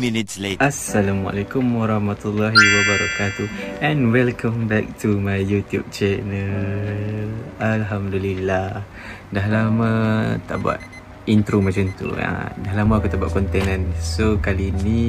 minutes later. Assalamualaikum warahmatullahi wabarakatuh, and welcome back to my YouTube channel. Alhamdulillah, dah lama tak buat intro macam tu. Dah lama aku tak buat konten kan. So kali ni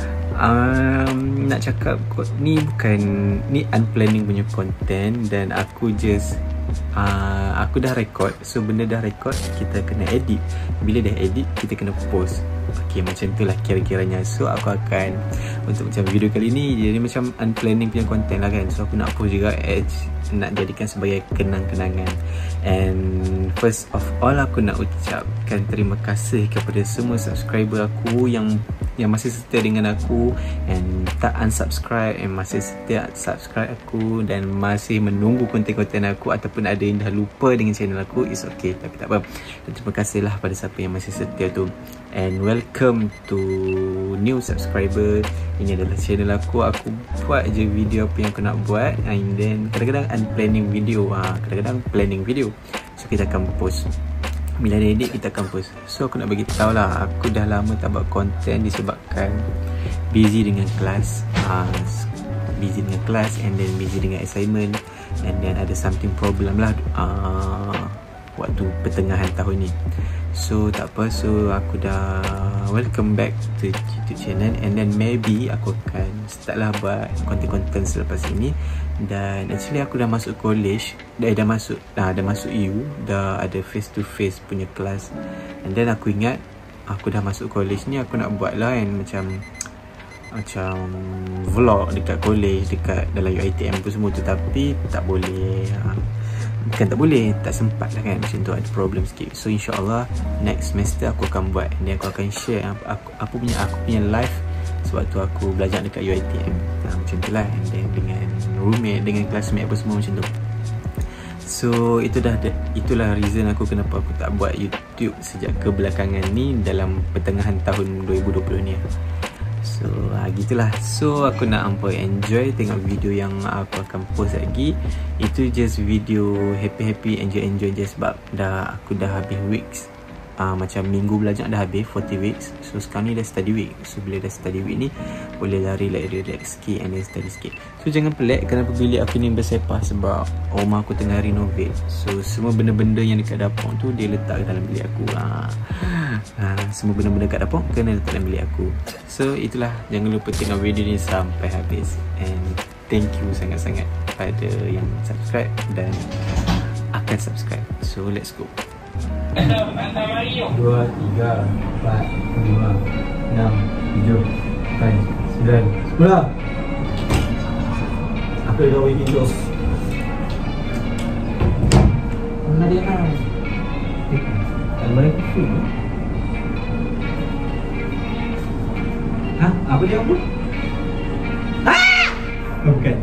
nak cakap ni unplanning punya konten, dan aku just aku dah record. So benda dah record, kita kena edit. Bila dah edit, kita kena post. Okay, macam tu lah kira-kiranya. So aku akan, untuk macam video kali ni, jadi macam unplanning punya konten lah kan. So aku nak post juga, nak jadikan sebagai kenang-kenangan. And first of all, aku nak ucapkan terima kasih kepada semua subscriber aku yang masih setia dengan aku, and tak unsubscribe, and masih setia subscribe aku, dan masih menunggu konten-konten aku, ataupun ada yang dah lupa dengan channel aku. It's okay, tapi tak apa. Dan terima kasihlah pada siapa yang masih setia tu. And welcome to new subscriber. Ini adalah channel aku. Aku buat je video apa yang aku nak buat, and then kadang-kadang unplanning video, kadang-kadang planning video. So kita akan post. Bila ada edit, kita akan post. So aku nak bagi tahu lah, aku dah lama tak buat konten disebabkan busy dengan kelas, and then busy dengan assignment, and then ada something problem lah waktu pertengahan tahun ni. So tak apa, so aku dah welcome back to YouTube channel, and then maybe aku akan start lah buat konten-konten selepas ini. Dan actually aku dah masuk college, dah masuk U, dah ada face to face punya kelas. And then aku ingat aku dah masuk college ni, aku nak buat lah kan, macam vlog dekat college, dekat dalam UiTM pun semua tu, tapi tak boleh. Bukan tak boleh, tak sempat lah kan, macam tu, ada problem sikit. So insyaAllah next semester aku akan buat, dan aku akan share aku punya live sewaktu aku belajar dekat UiTM, macam tu lah. And then dengan roommate, dengan classmate apa semua macam tu. So itulah reason aku kenapa aku tak buat YouTube sejak kebelakangan ni, dalam pertengahan tahun 2020 ni. So gitulah. So aku nak hampa enjoy tengok video yang aku akan post lagi. Itu just video happy-happy, enjoy je, sebab aku dah habis weeks. Macam minggu belajar dah habis 40 weeks. So sekarang ni dah study week. So bila dah study week ni, boleh lari relax sikit, and then study sikit. So jangan pelik kenapa bilik aku ni bersepah, sebab rumah aku tengah renovate. So semua benda-benda yang dekat dapur tu dia letak dalam bilik aku. Semua benda-benda kat dapur kena letak dalam bilik aku. So itulah, jangan lupa tengok video ni sampai habis. And thank you sangat-sangat pada yang subscribe dan akan subscribe. So let's go. 2, 3, 4, 5, 6, 7, 8, 9, 10. Apa yang kau ingin terus? Mana dia kan? Almari kufu. Apa dia apa? Bukan.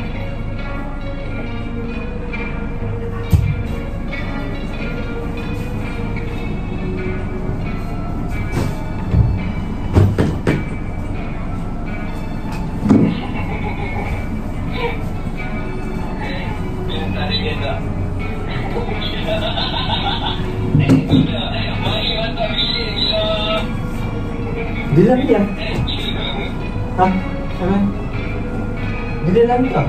Dia dalam dia? Aman? Dia dalam dia?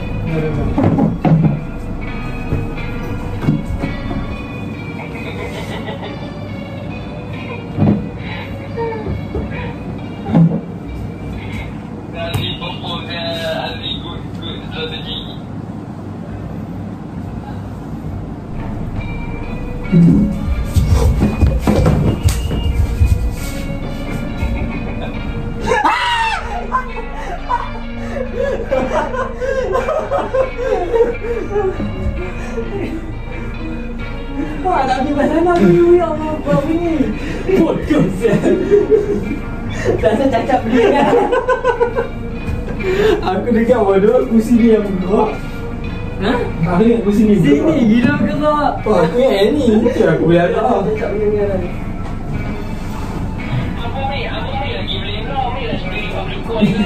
Tak pergi pasal mana you yang apa ni? Bodoh sial. Rasa cacap beli kan? Aku dengar bodoh, kursi ni yang bergerak. Aku dengar kursi ni bergerak. Sini gila bergerak. Aku yang ni, mungkin aku boleh ada. Cacap beli kan? Apa ni lagi beli kau? Ni lagi beli kau beli kau ni.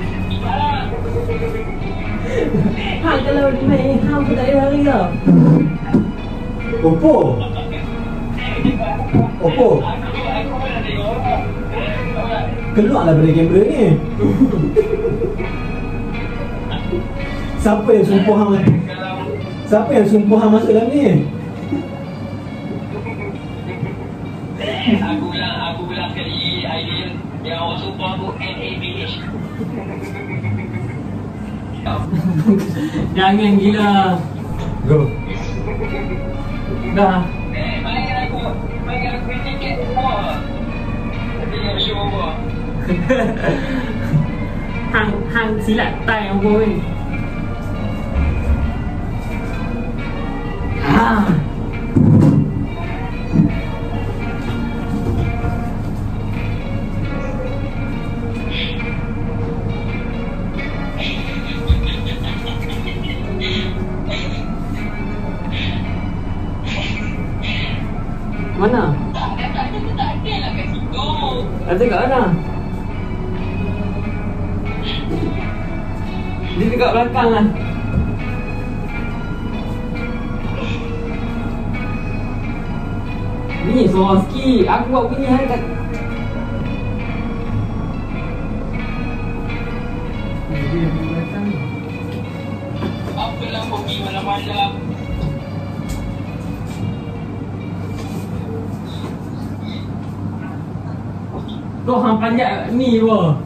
Kalau di main hang tu tak ada lari ke? Oppo. Keluarlah dari kamera ni. Siapa yang sumpah hang? Siapa yang sumpah hang masuk dalam ni? Aku bilang sekali idea yang awak sumpah aku NABH. Jangan gila. Go. Dah. Bagi aku tiket semua. Tengok show apa. Hang silat tai apa weh. Mana? Tak ada lah kat situ. Ada kat mana? Dia dekat belakang lah. Ni suara sikit. Aku buat bunyi hari kat. Dia di belakang. Apalah pergi malam-malam. Kau hang panjat ni apa?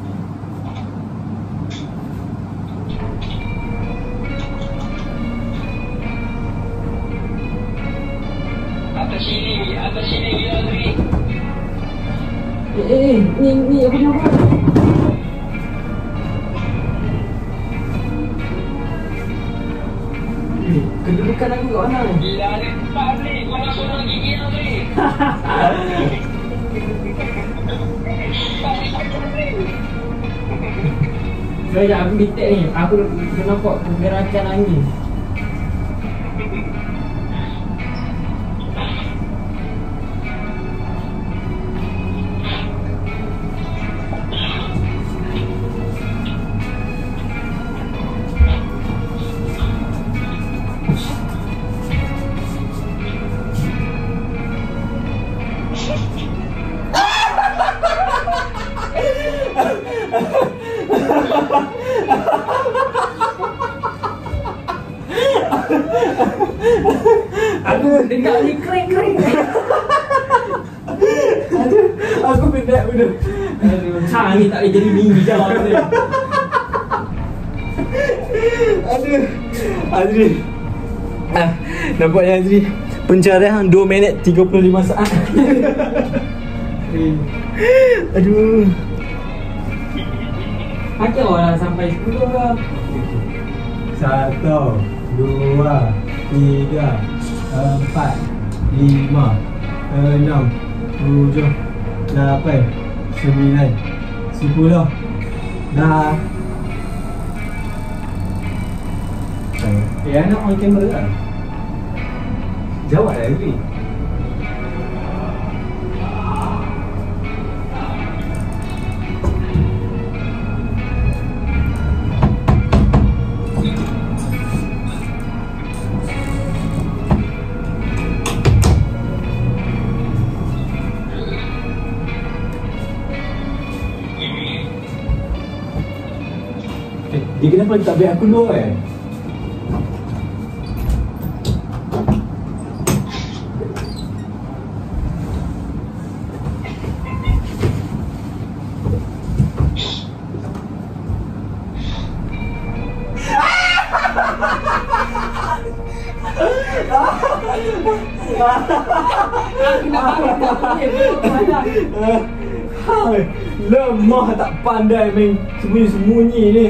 Atas sini dia ni. Ni aku ni apa? Kedudukan aku kat mana ni? Gila ada tempat ni. Kau nak suruh gigi ni. Sekejap aku detect ni. Aku nampak pergerakan angin. Aku dengar ni kering. Aduh, aku penat bener. Hang ni tak boleh jadi ninja ni. Aduh, Azri. Nampaknya Azri pencarian 2 minit 35 saat. Aduh. Pakai orang sampai 10 ke? 1, 2, 3, 4, 5, 6, 7, 8, 9, 10. Dah. Anak on camera kan? Jawab lah Azri. Dia kenapa tak biar aku keluar Lemah tak pandai main sembunyi-sembunyi ni.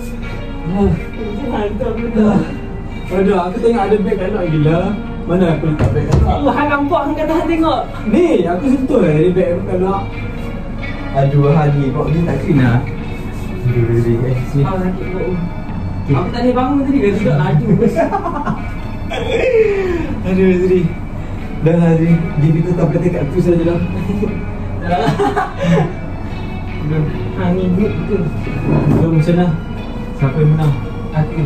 Aduh, aku tengok ada beg kat luar gila. Mana aku letak beg kat luar? Hang nampak hang kata hang tengok. Ni, aku sentuh lah ada beg kat luar. Aduh, Hadi, kau ni tak clean lah. Aduh, sini. Kau sakit perut ni. Aku tak boleh bangun tadi dah duduk laju. Aduh, Azri. Dah lah, Azri. Dia kita tak boleh kat tu saja dah. Dah lah. Hang ni good betul. So, macam mana? Siapa yang menang? Aku.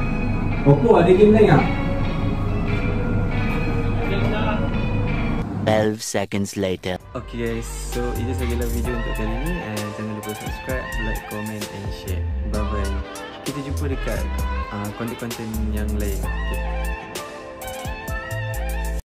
Oppo ada game lain tak? 12 seconds later. Okay guys, so itu sajalah video untuk kali ni. Jangan lupa subscribe, like, comment and share. Bye bye. Kita jumpa dekat konten-konten yang lain. Okay.